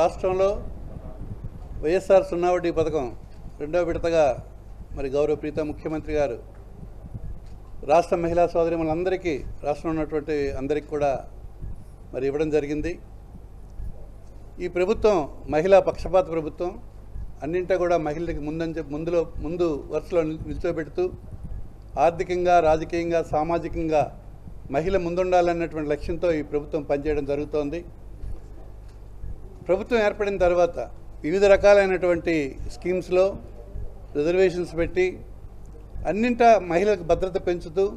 రాష్ట్రంలో వైఎస్ఆర్ సున్నా వడ్డీ పథకం రెండవ విడతగా మరి గౌరవ ప్రీత ముఖ్యమంత్రి గారు రాష్ట్ర మహిళా సోదరిమణులందరికీ రాష్ట్రంలో ఉన్నటువంటి అందరికీ కూడా మరి ఇవ్వడం జరిగింది. ఈ ప్రభుత్వం మహిళా పక్షపాత ప్రభుత్వం. అన్నింటా కూడా మహిళలకు ముందు వరుసలో నిల్చోబెడుతూ ఆర్థికంగా, రాజకీయంగా, సామాజికంగా మహిళ ముందుండాలన్నటువంటి లక్ష్యంతో ఈ ప్రభుత్వం పనిచేయడం జరుగుతోంది. ప్రభుత్వం ఏర్పడిన తర్వాత వివిధ రకాలైనటువంటి స్కీమ్స్లో రిజర్వేషన్స్ పెట్టి అన్నింటా మహిళలకు భద్రత పెంచుతూ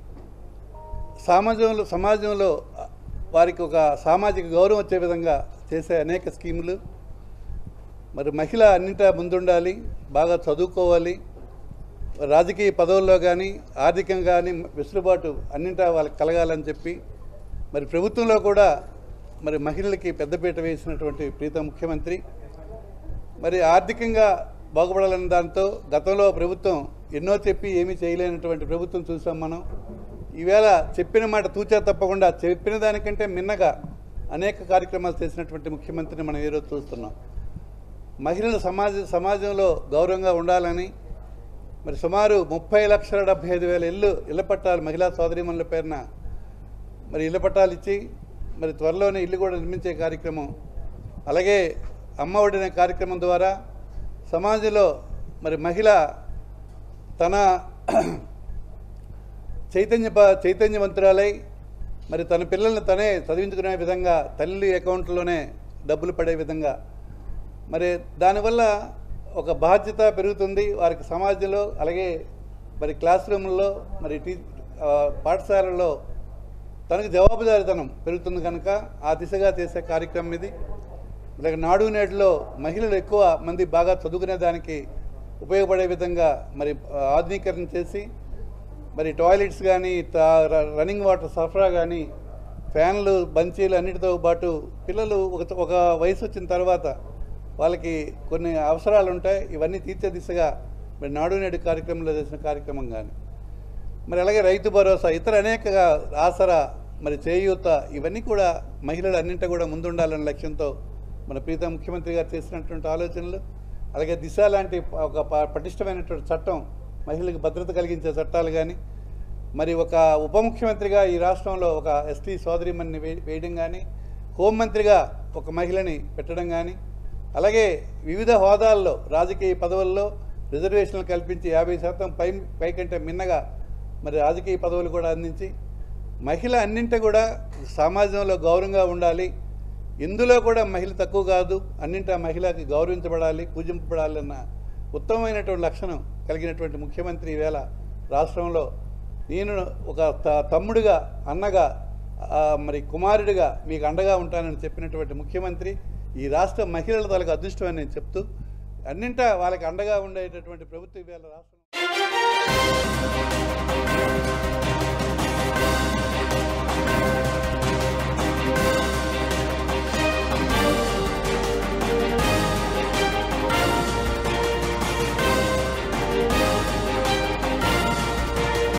సమాజంలో వారికి ఒక సామాజిక గౌరవం వచ్చే విధంగా చేసే అనేక స్కీములు. మరి మహిళ అన్నింటా ముందుండాలి, బాగా చదువుకోవాలి, రాజకీయ పదవుల్లో కానీ ఆర్థికంగా కానీ వెసులుబాటు అన్నింటా వాళ్ళకి కలగాలని చెప్పి మరి ప్రభుత్వంలో కూడా మరి మహిళలకి పెద్దపీట వేసినటువంటి ప్రీత ముఖ్యమంత్రి మరి ఆర్థికంగా బాగుపడాలన్న దాంతో గతంలో ప్రభుత్వం ఎన్నో చెప్పి ఏమీ చేయలేనటువంటి ప్రభుత్వం చూసాం మనం. ఈవేళ చెప్పిన మాట తూచా తప్పకుండా చెప్పిన దానికంటే మిన్నగా అనేక కార్యక్రమాలు చేసినటువంటి ముఖ్యమంత్రిని మనం ఈరోజు చూస్తున్నాం. మహిళలు సమాజంలో గౌరవంగా ఉండాలని మరి సుమారు 30,75,000 ఇళ్ల పట్టాలు మహిళా సోదరీమణుల పేరున మరి ఇళ్ల పట్టాలు ఇచ్చి మరి త్వరలోనే ఇల్లు కూడా నిర్మించే కార్యక్రమం, అలాగే అమ్మ ఒడి అనే కార్యక్రమం ద్వారా సమాజంలో మరి మహిళ తన చైతన్యవంతురాలై మరి తన పిల్లల్ని తనే చదివించుకునే విధంగా తల్లి అకౌంట్లోనే డబ్బులు పడే విధంగా మరి దానివల్ల ఒక బాధ్యత పెరుగుతుంది వారికి సమాజంలో. అలాగే మరి క్లాస్ రూముల్లో మరి పాఠశాలలో తనకు జవాబుదారీతనం పెరుగుతుంది కనుక ఆ దిశగా చేసే కార్యక్రమం ఇది. అలాగే నాడు నేడులో మహిళలు ఎక్కువ మంది బాగా చదువుకునే దానికి ఉపయోగపడే విధంగా మరి ఆధునీకరణ చేసి మరి టాయిలెట్స్ కానీ రన్నింగ్ వాటర్ సరఫరా కానీ ఫ్యాన్లు, బంచీలు అన్నిటితో పాటు పిల్లలు ఒక వయసు వచ్చిన తర్వాత వాళ్ళకి కొన్ని అవసరాలు ఉంటాయి. ఇవన్నీ తీర్చే దిశగా మరి నాడు నేడు కార్యక్రమంలో చేసిన కార్యక్రమం కానీ మరి అలాగే రైతు భరోసా, ఇతర అనేక ఆసరా, మరి చేయూత, ఇవన్నీ కూడా మహిళలు అన్నింటా కూడా ముందుండాలనే లక్ష్యంతో మన ప్రీత ముఖ్యమంత్రి గారు చేసినటువంటి ఆలోచనలు. అలాగే దిశ లాంటి ఒక పటిష్టమైనటువంటి చట్టం, మహిళలకు భద్రత కలిగించే చట్టాలు కానీ మరి ఒక ఉప ముఖ్యమంత్రిగా ఈ రాష్ట్రంలో ఒక ఎస్టీ సోదరిమణిని వేయడం కానీ, హోంమంత్రిగా ఒక మహిళని పెట్టడం కానీ, అలాగే వివిధ హోదాల్లో రాజకీయ పదవుల్లో రిజర్వేషన్లు కల్పించి 50% పైకంటే మిన్నగా మరి రాజకీయ పదవులు కూడా అందించి మహిళ అన్నింటి కూడా సమాజంలో గౌరవంగా ఉండాలి, ఇందులో కూడా మహిళ తక్కువ కాదు, అన్నింటా మహిళకి గౌరవించబడాలి, పూజింపబడాలి అన్న ఉత్తమమైనటువంటి లక్షణం కలిగినటువంటి ముఖ్యమంత్రి ఈవేళ రాష్ట్రంలో నేను ఒక తమ్ముడిగా, అన్నగా, మరి కుమారుడిగా మీకు అండగా ఉంటానని చెప్పినటువంటి ముఖ్యమంత్రి ఈ రాష్ట్ర మహిళల తాలూకు అదృష్టం అని నేను చెప్తూ అన్నింటా వాళ్ళకి అండగా ఉండేటటువంటి ప్రభుత్వం ఈవేళ రాష్ట్రం